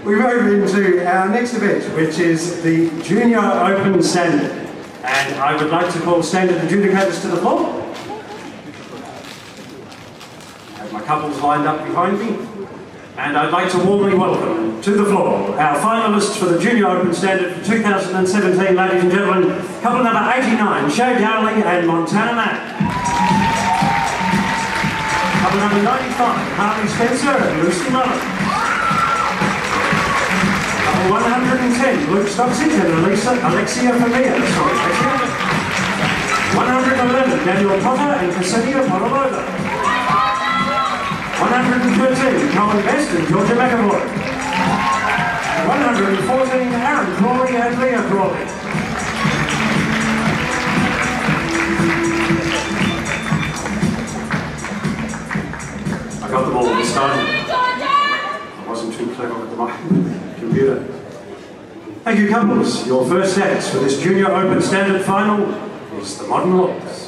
We move into our next event, which is the Junior Open Standard. And I would like to call standard adjudicators to the floor. I have my couples lined up behind me. And I'd like to warmly welcome to the floor our finalists for the Junior Open Standard for 2017, ladies and gentlemen. Couple number 89, Shay Dowling and Montana Matt. Couple number 95, Harley Spencer and Lucy Mullen. 110, Luke Stocksidge and Alexia Familia. 111, Daniel Potter and Ksenia Podolova. 113, Colin Best and Georgia McAvoy. 114, Aaron Crawley and Leah Crawley. I got them all this time. I wasn't too clever with the computer. Thank you, couples. Your first dance for this Junior Open Standard final is the Modern Waltz.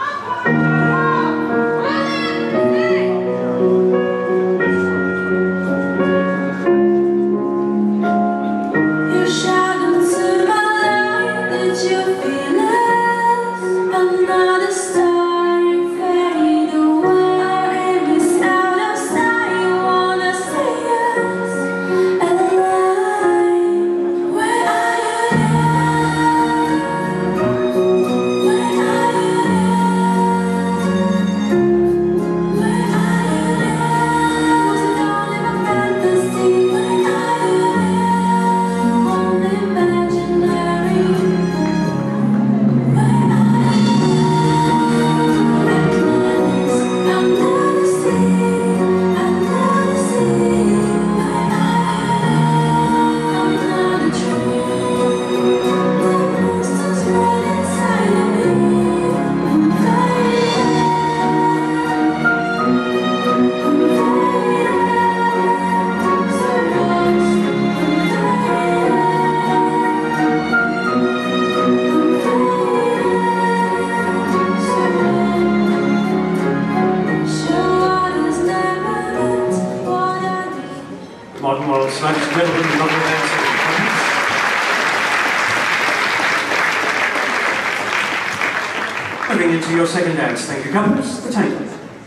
Moving into your second dance, thank you, couples, the tango.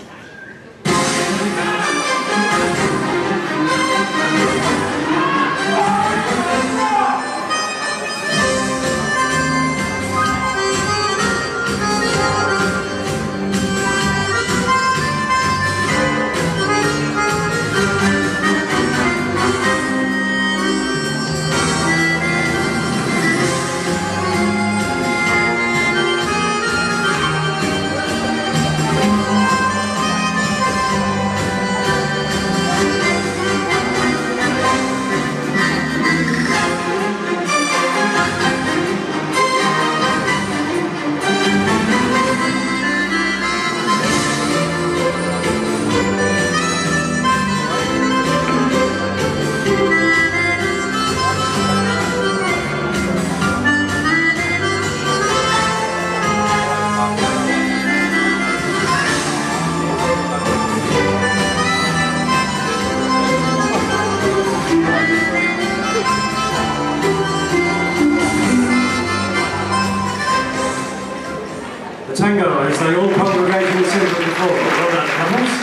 The tango, as they all congregate in the centre of the floor. Well done, couples.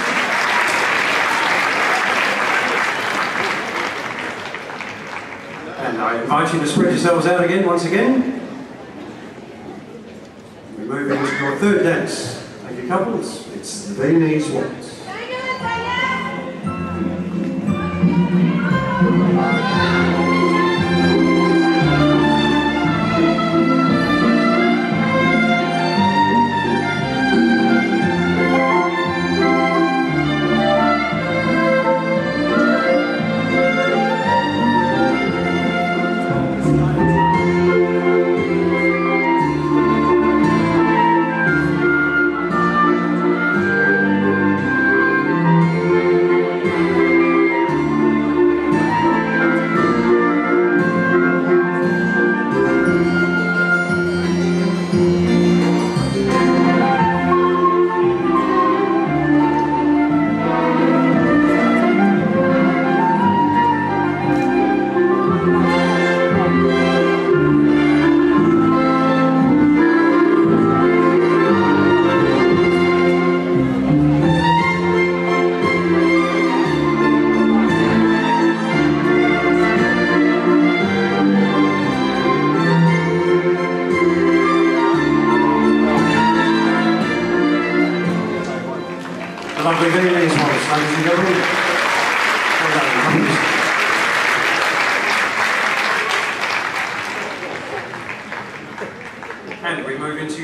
And I invite you to spread yourselves out again, once again. We move into your third dance. Thank you, couples. It's the Viennese Waltz.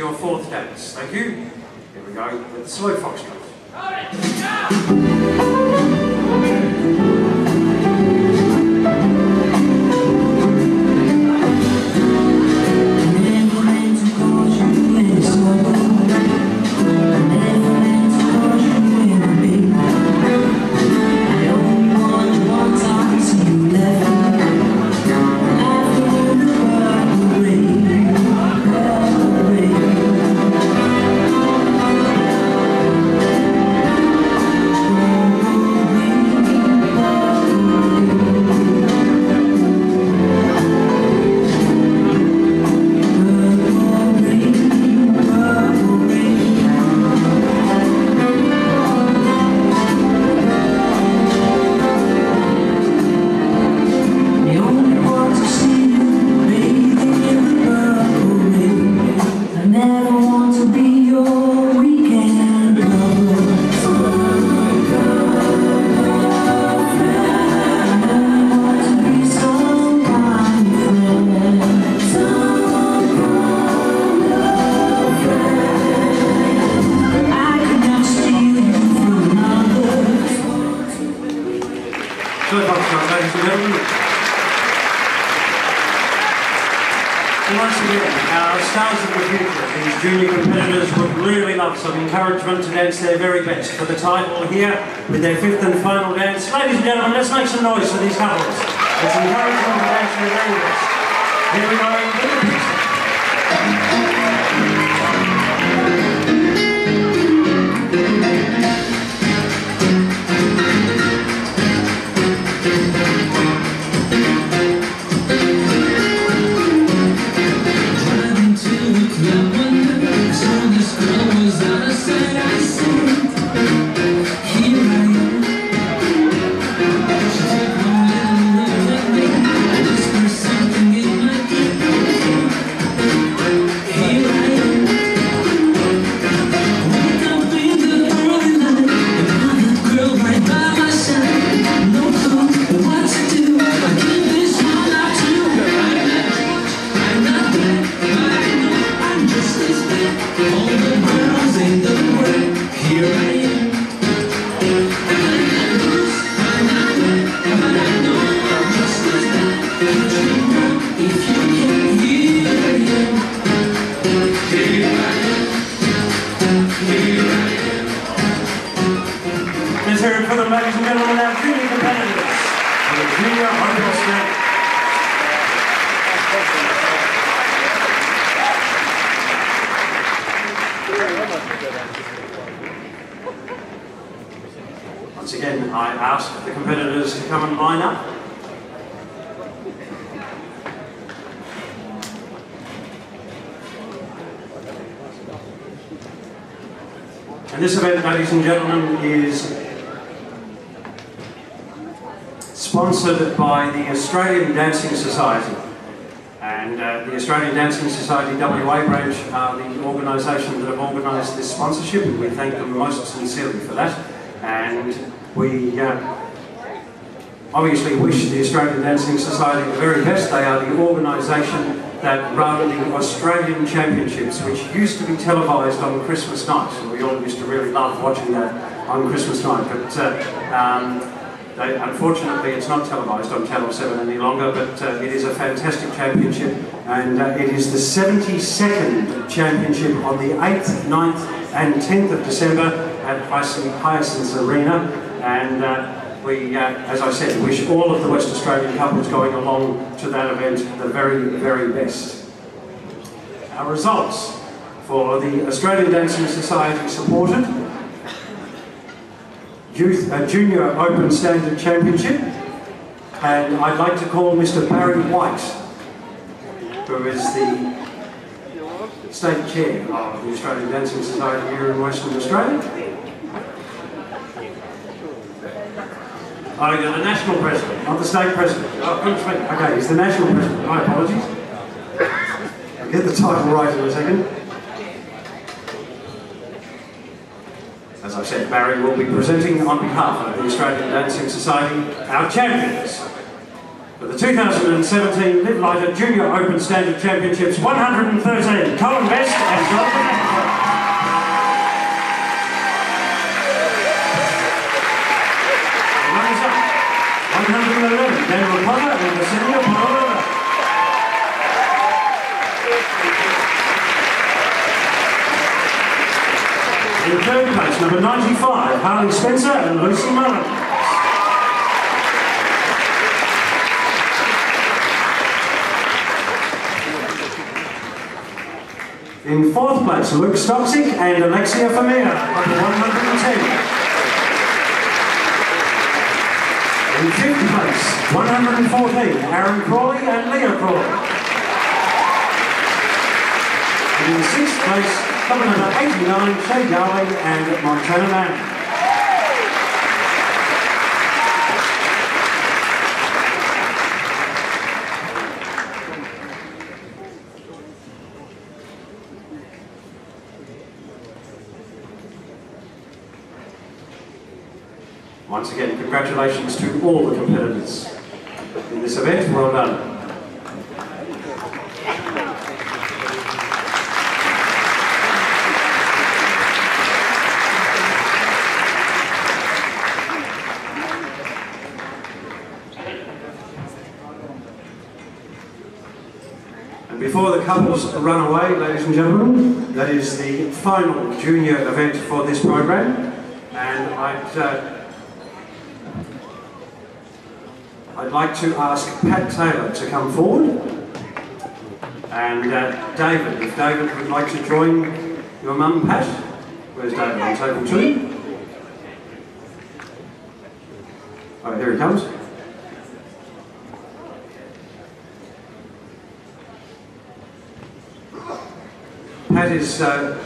your fourth dance. Thank you. Here we go with the slow foxtrot. Once again, our stars of the future, these junior competitors would really love some encouragement to dance their very best for the title here with their fifth and final dance. Ladies and gentlemen, let's make some noise for these couples. It's encouragement to dance their very best. Here we go with the picture. Let's hear it for them, ladies and gentlemen, our junior competitors for the Junior Open Standard. Once again, I ask the competitors to come and line up. And this event, ladies and gentlemen, is sponsored by the Australian Dancing Society. And the Australian Dancing Society WA branch are the organisation that have organised this sponsorship, and we thank them most sincerely for that. And we obviously wish the Australian Dancing Society the very best. They are the organisation that run the Australian Championships, which used to be televised on Christmas night. And we all used to really love watching that on Christmas night. But unfortunately, it's not televised on Channel 7 any longer, but it is a fantastic championship. And it is the 72nd championship on the 8th, 9th and 10th of December at Hyacinth Arena. And we, as I said, wish all of the West Australian couples going along to that event the very, very best. Our results for the Australian Dancing Society supported Junior Open Standard Championship, and I'd like to call Mr. Barry White, who is the State Chair of the Australian Dancing Society here in Western Australia. Oh, you're the National President, not the State President. Oh, okay, he's the National President. My apologies. I'll get the title right in a second. As I said, Barry will be presenting on behalf of the Australian Dancing Society our champions. For the 2017 Live Lighter Junior Open Standard Championships 113, Colin Best and Jonathan McIntyre. Runners up, 111, Daniel Potter and Yesenia Porolova. In third place, number 95, Harley Spencer and Lucy Mullen. In fourth place, Luke Stoksic and Alexia Famia, number 110. In fifth place, 114, Aaron Crawley and Leah Crawley. And in sixth place, couple number 89, Shay Darling and Montana Mann. Once again, congratulations to all the competitors in this event. Well done. And before the couples run away, ladies and gentlemen, that is the final junior event for this program. And I'd like to ask Pat Taylor to come forward, and David, if David would like to join your mum, Pat. Where's David? On table 2. Oh, here he comes. Pat is